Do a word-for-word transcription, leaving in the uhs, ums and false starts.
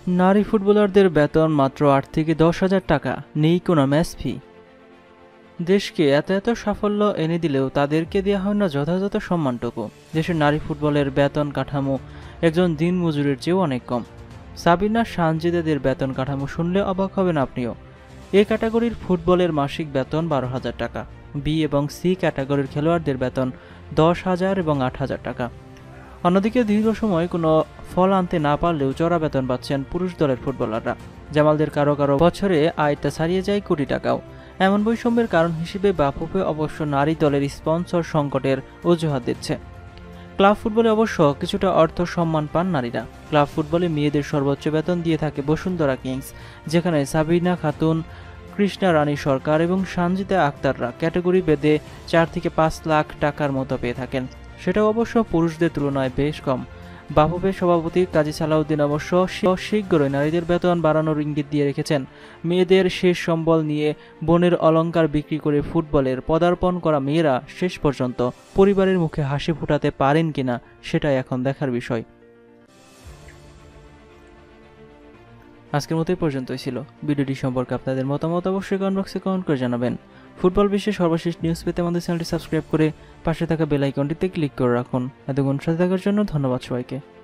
নারী ফুটবলারদের বেতন মাত্র আট থেকে দশ হাজার টাকা, নেই কোনো ম্যাচ ফি। দেশকে এত এত সাফল্য এনে দিলেও তাদেরকে দেওয়া হয় না যথাযথ সম্মানটুকু। দেশের নারী ফুটবলের বেতন কাঠামো একজন দিনমজুরের চেয়েও অনেক কম। সাবিনা সানজিদাদের বেতন কাঠামো শুনলে অবাক হবেন আপনিও। এ ক্যাটাগরির ফুটবলের মাসিক বেতন বারো হাজার টাকা, বি এবং সি ক্যাটাগরির খেলোয়াড়দের বেতন দশ হাজার এবং আট হাজার টাকা। অন্যদিকে দীর্ঘ সময় কোনো ফল আনতে না পারলেও চড়া বেতন পাচ্ছেন পুরুষ দলের ফুটবলাররা। জামালদের কারো কারো বছরে আয়টা ছাড়িয়ে যায় কোটি টাকাও। এমন বৈষম্যের কারণ হিসেবে বাফুফে অবশ্য নারী দলের স্পন্সর সংকটের অজুহাত দিচ্ছে। ক্লাব ফুটবলে অবশ্য কিছুটা অর্থ সম্মান পান নারীরা। ক্লাব ফুটবলে মেয়েদের সর্বোচ্চ বেতন দিয়ে থাকে বসুন্ধরা কিংস, যেখানে সাবিনা খাতুন, কৃষ্ণা রানী সরকার এবং সানজিদা আক্তাররা ক্যাটাগরি বেঁধে চার থেকে পাঁচ লাখ টাকার মতো পেয়ে থাকেন। সেটাও অবশ্য পুরুষদের তুলনায় বেশ কম। বাফুফের সভাপতি কাজী সালাউদ্দিন অবশ্য শীঘ্রই নারীদের বেতন বাড়ানোর ইঙ্গিত দিয়ে রেখেছেন। মেয়েদের শেষ সম্বল নিয়ে বোনের অলংকার বিক্রি করে ফুটবলের পদার্পণ করা মেয়েরা শেষ পর্যন্ত পরিবারের মুখে হাসি ফোটাতে পারেন কিনা সেটাই এখন দেখার বিষয়। আজকের মতো এই পর্যন্তই ছিল। ভিডিওটি সম্পর্কে আপনাদের মতামত অবশ্যই কমেন্ট বক্সে কমেন্ট করে জানাবেন। ফুটবল বিশ্বের সর্বশেষ নিউজ পেতে আমাদের চ্যানেলটি সাবস্ক্রাইব করে পাশে থাকা বেল আইকনটিতে ক্লিক করে রাখুন। এতক্ষণ সাথে থাকার জন্য ধন্যবাদ সবাইকে।